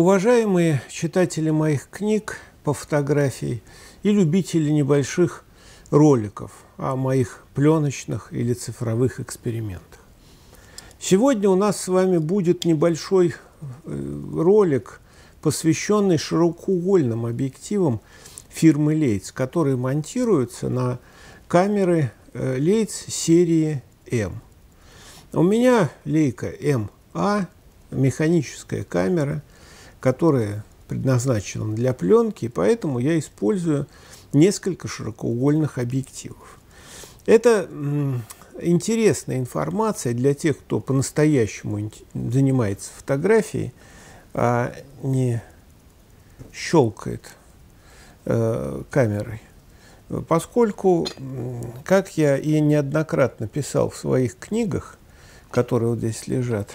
Уважаемые читатели моих книг по фотографии и любители небольших роликов о моих пленочных или цифровых экспериментах. Сегодня у нас с вами будет небольшой ролик, посвященный широкоугольным объективам фирмы Leitz, которые монтируются на камеры Leitz серии М. У меня Leica МА, механическая камера, которая предназначена для пленки, поэтому я использую несколько широкоугольных объективов. Это интересная информация для тех, кто по-настоящему занимается фотографией, а не щелкает камерой. Поскольку, как я и неоднократно писал в своих книгах, которые вот здесь лежат,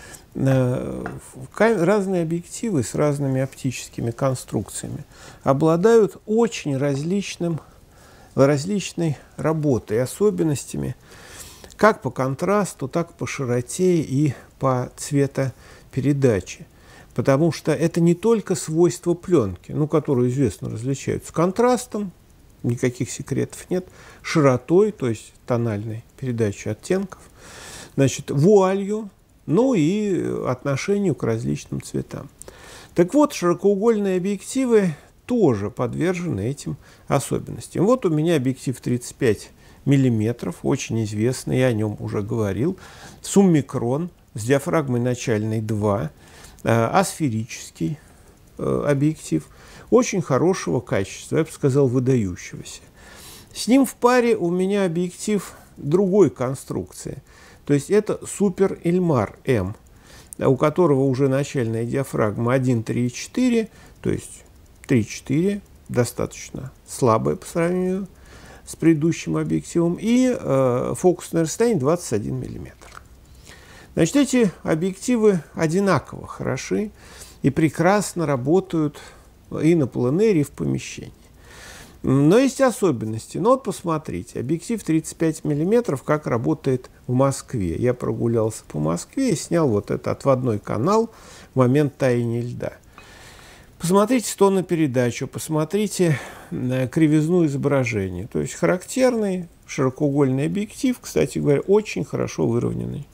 разные объективы с разными оптическими конструкциями обладают очень различной работой, особенностями как по контрасту, так по широте и по цветопередаче. Потому что это не только свойства пленки, которые известно различаются контрастом, никаких секретов нет, широтой, то есть тональной передачей оттенков, вуалью, и отношению к различным цветам. Так вот, широкоугольные объективы тоже подвержены этим особенностям. Вот у меня объектив 35 мм, очень известный, я о нем уже говорил, суммикрон с диафрагмой начальной 2, асферический объектив, очень хорошего качества, я бы сказал, выдающегося. С ним в паре у меня объектив другой конструкции. То есть это Super Ilmar М, у которого уже начальная диафрагма 1,3,4, то есть 3,4, достаточно слабая по сравнению с предыдущим объективом, и фокусное расстояние 21 мм. Эти объективы одинаково хороши и прекрасно работают и на пленэре, и в помещении. Но есть особенности. Посмотрите, объектив 35 мм, как работает в Москве. Я прогулялся по Москве и снял вот этот отводной канал в момент таяния льда. Посмотрите тонопередачу, посмотрите кривизну изображения. То есть характерный широкоугольный объектив, кстати говоря, очень хорошо выровненный.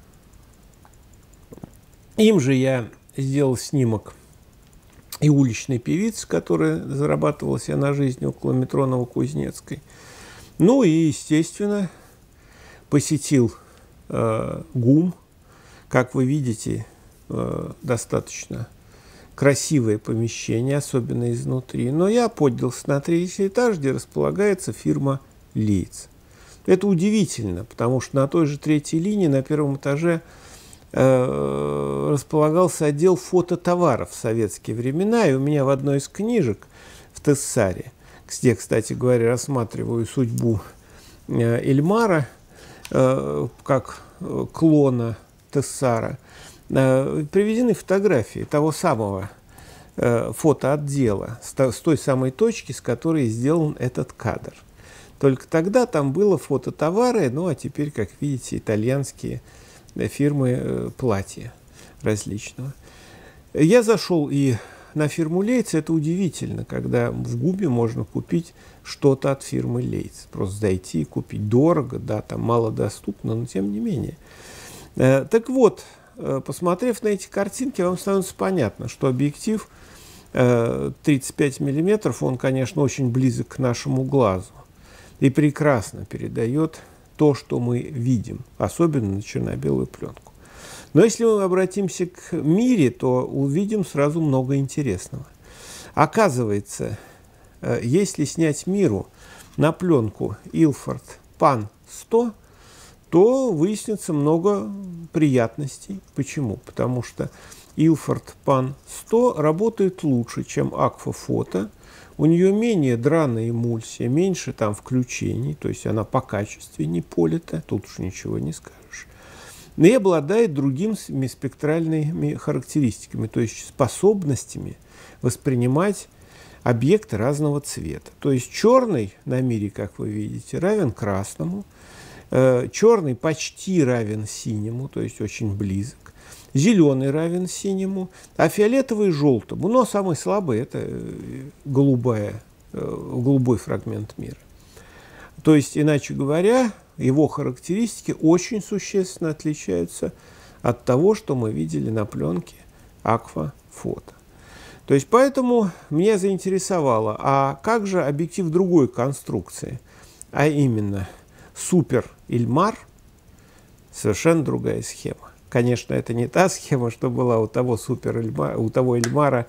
Им же я сделал снимок и уличной певицы, которая зарабатывала себе на жизнь около метро Новокузнецкой. И, естественно, посетил ГУМ. Как вы видите, достаточно красивое помещение, особенно изнутри. Но я поднялся на 3-й этаж, где располагается фирма Leitz. Это удивительно, потому что на той же 3-й линии, на 1-м этаже, располагался отдел фототоваров в советские времена, и у меня в одной из книжек в Тессаре, где, кстати говоря, рассматриваю судьбу Ильмара как клона Тессара, приведены фотографии того самого фотоотдела с той самой точки, с которой сделан этот кадр. Только тогда там было фототовары, а теперь, как видите, итальянские фирмы платья различного. Я зашел и на фирму Leitz. Это удивительно, когда в ГУМе можно купить что-то от фирмы Leitz. Просто зайти и купить. Дорого, да, там малодоступно, но тем не менее. Так вот, посмотрев на эти картинки, вам становится понятно, что объектив 35 мм, он, конечно, очень близок к нашему глазу и прекрасно передает то, что мы видим, особенно на черно-белую пленку. Но если мы обратимся к мире, то увидим сразу много интересного. Оказывается, если снять миру на пленку Ilford Pan 100, то выяснится много приятностей. Почему? Потому что Ilford Pan 100 работает лучше, чем Agfa Photo. У нее менее драная эмульсия, меньше там включений, то есть она по качественнее полита, тут уж ничего не скажешь. И обладает другими спектральными характеристиками, то есть способностями воспринимать объекты разного цвета. То есть черный на мире, как вы видите, равен красному, черный почти равен синему, то есть очень близок. Зеленый равен синему, а фиолетовый – желтому. Но самый слабый – это голубой фрагмент мира. То есть, иначе говоря, его характеристики очень существенно отличаются от того, что мы видели на пленке аквафото. То есть, поэтому меня заинтересовало, а как же объектив другой конструкции, а именно Супер Ильмар, совершенно другая схема. Конечно, это не та схема, что была у того Ильмара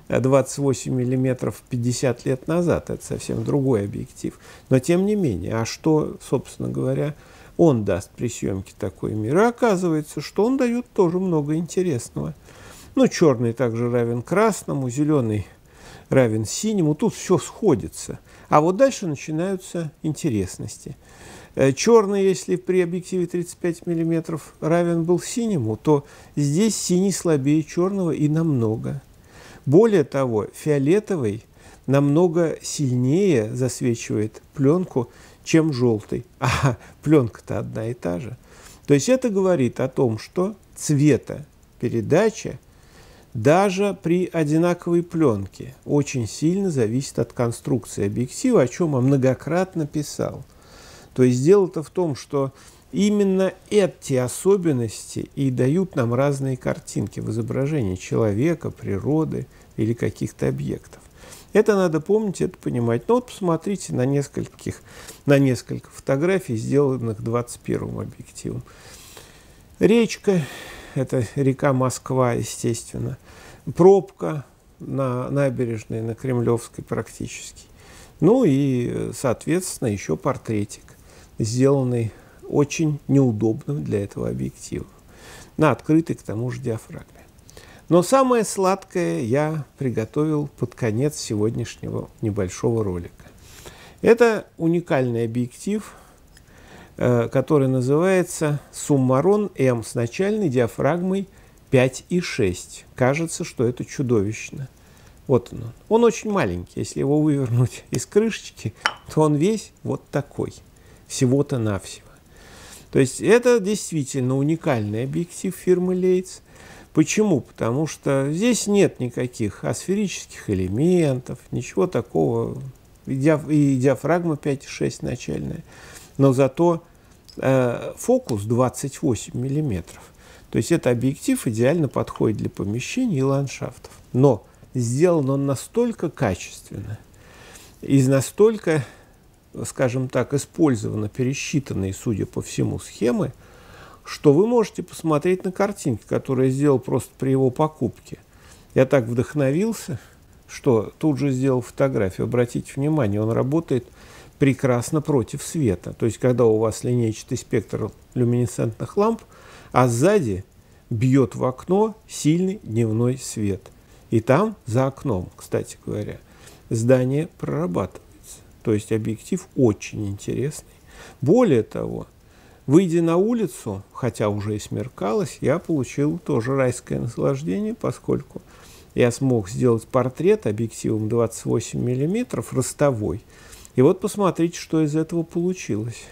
28 миллиметров 50 лет назад. Это совсем другой объектив. Но тем не менее, а что, собственно говоря, он даст при съемке такой мир? И оказывается, что он дает тоже много интересного. Ну, черный также равен красному, зеленый равен синему. Тут все сходится. А вот дальше начинаются интересности. Черный, если при объективе 35 мм равен был синему, то здесь синий слабее черного и намного. Более того, фиолетовый намного сильнее засвечивает пленку, чем желтый. А пленка-то одна и та же. То есть это говорит о том, что цветопередача даже при одинаковой пленке очень сильно зависит от конструкции объектива, о чем я многократно писал. То есть дело-то в том, что именно эти особенности и дают нам разные картинки в изображении человека, природы или каких-то объектов. Это надо помнить, это понимать. Но вот посмотрите на несколько фотографий, сделанных 21-м объективом. Речка, это река Москва, естественно. Пробка на набережной, на Кремлевской практически. Ну и, соответственно, еще портретик, сделанный очень неудобным для этого объектива, на открытой, к тому же, диафрагме. Но самое сладкое я приготовил под конец сегодняшнего небольшого ролика. Это уникальный объектив, который называется Суммарон М с начальной диафрагмой 5,6. Кажется, что это чудовищно. Вот он. Он очень маленький. Если его вывернуть из крышечки, то он весь вот такой. Всего-то навсего. То есть это действительно уникальный объектив фирмы Leitz. Почему? Потому что здесь нет никаких асферических элементов, ничего такого. И диафрагма 5,6 начальная. Но зато фокус 28 миллиметров. То есть это объектив идеально подходит для помещений и ландшафтов. Но сделан он настолько качественно и настолько, скажем так, использованы, пересчитанные, судя по всему, схемы, что вы можете посмотреть на картинки, которые я сделал просто при его покупке. Я так вдохновился, что тут же сделал фотографию. Обратите внимание, он работает прекрасно против света. То есть, когда у вас линейчатый спектр люминесцентных ламп, а сзади бьет в окно сильный дневной свет. И там, за окном, кстати говоря, здание прорабатывается. То есть объектив очень интересный. Более того, выйдя на улицу, хотя уже и смеркалось, я получил тоже райское наслаждение, поскольку я смог сделать портрет объективом 28 мм ростовой. И вот посмотрите, что из этого получилось.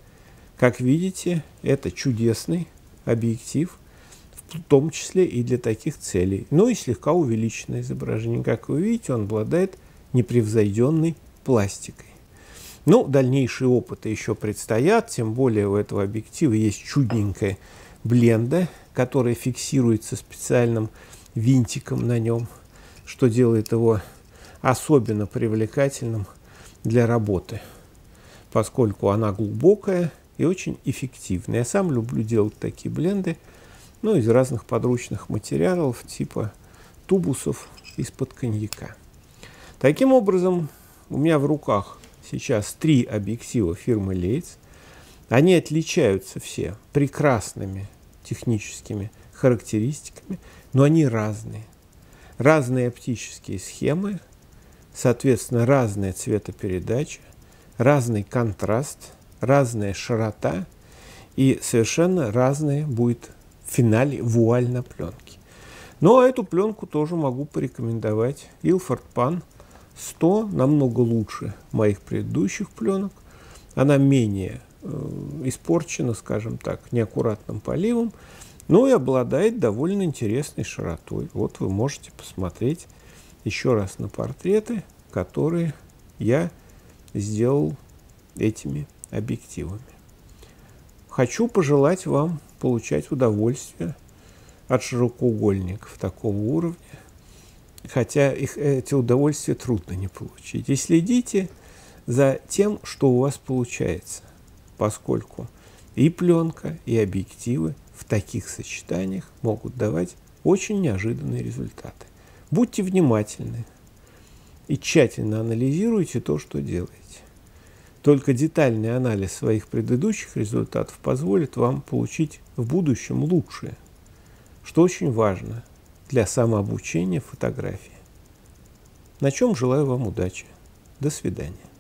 Как видите, это чудесный объектив, в том числе и для таких целей. Ну и слегка увеличенное изображение. Как вы видите, он обладает непревзойденной пластикой. Ну, дальнейшие опыты еще предстоят, тем более у этого объектива есть чудненькая бленда, которая фиксируется специальным винтиком на нем, что делает его особенно привлекательным для работы, поскольку она глубокая и очень эффективная. Я сам люблю делать такие бленды, ну, из разных подручных материалов, типа тубусов из-под коньяка. Таким образом, у меня в руках сейчас 3 объектива фирмы Leitz. Они отличаются все прекрасными техническими характеристиками, но они разные. Разные оптические схемы, соответственно, разная цветопередача, разный контраст, разная широта и совершенно разная будет в финале вуаль на пленке. Но эту пленку тоже могу порекомендовать. Ilford Pan 100 намного лучше моих предыдущих пленок. Она менее испорчена, скажем так, неаккуратным поливом, Ну и обладает довольно интересной широтой. Вот вы можете посмотреть еще раз на портреты, которые я сделал этими объективами. Хочу пожелать вам получать удовольствие от широкоугольников такого уровня, хотя эти удовольствия трудно не получить. И следите за тем, что у вас получается, поскольку и пленка, и объективы в таких сочетаниях могут давать очень неожиданные результаты. Будьте внимательны и тщательно анализируйте то, что делаете. Только детальный анализ своих предыдущих результатов позволит вам получить в будущем лучшее, что очень важно для самообучения фотографии. На чем желаю вам удачи. До свидания.